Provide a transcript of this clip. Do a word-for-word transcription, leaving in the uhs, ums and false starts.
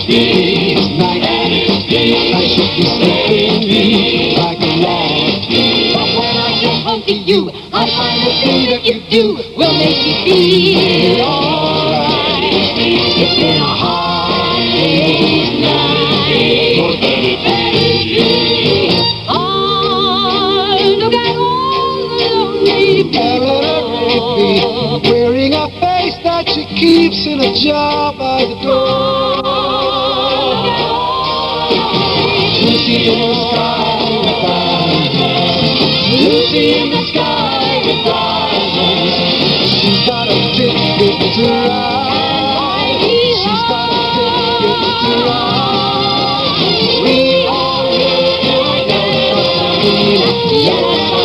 Tonight I should be sleeping like a log. But when I get home to you, I find the thing that you do will make me feel alright. It's been a hard day's night. I look at all the lonely people wearing a face that she keeps in a jar by the door. Lucy in the sky with diamonds. Lucy in the sky with diamonds. She's got a ticket to ride. She's got a ticket to ride. We all live together. Yes.